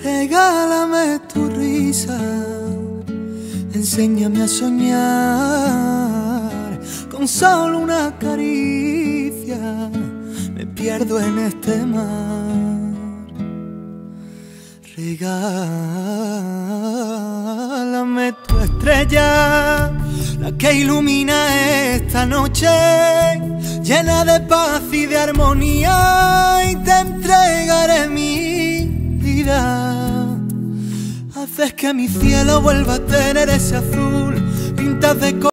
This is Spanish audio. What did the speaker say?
Regálame tu risa, enséñame a soñar. Con solo una caricia me pierdo en este mar. Regálame tu estrella, la que ilumina esta noche, llena de paz y de armonía, y te entregaré mi vida. Haces que mi cielo vuelva a tener ese azul, pintas de color.